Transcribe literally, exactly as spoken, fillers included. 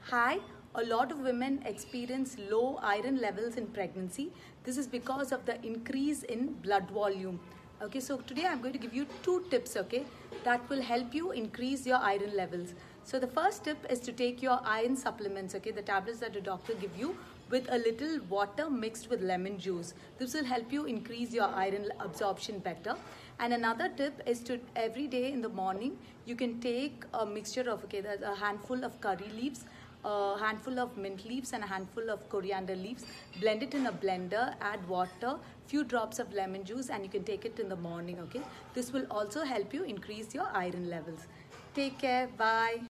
Hi, a lot of women experience low iron levels in pregnancy. This is because of the increase in blood volume. Okay, so today I'm going to give you two tips, okay, that will help you increase your iron levels. So the first tip is to take your iron supplements, okay, the tablets that the doctor give you with a little water mixed with lemon juice. This will help you increase your iron absorption better. And another tip is to every day in the morning, you can take a mixture of, okay, there's a handful of curry leaves, a handful of mint leaves and a handful of coriander leaves. Blend it in a blender, add water, few drops of lemon juice, and you can take it in the morning, okay? This will also help you increase your iron levels. Take care. Bye.